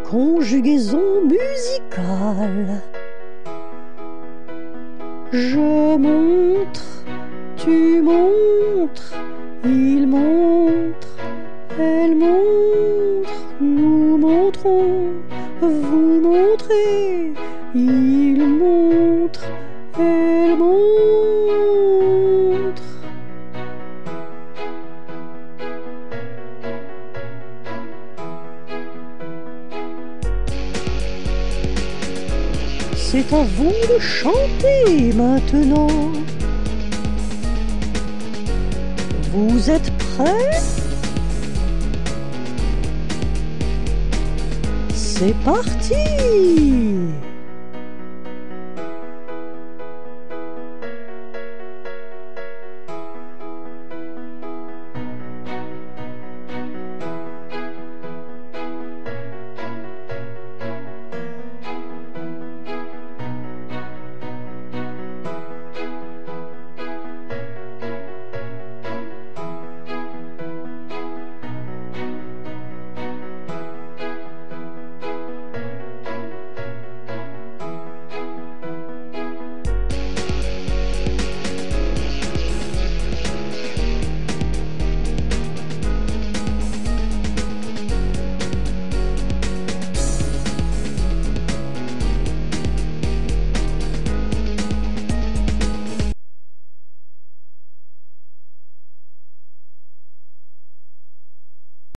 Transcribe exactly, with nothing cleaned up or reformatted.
Conjugaison musicale. Je montre, tu montres, il montre, elle montre, nous montrons, vous montrez, il montre, elle montre. C'est à vous de chanter maintenant. Vous êtes prêts? C'est parti!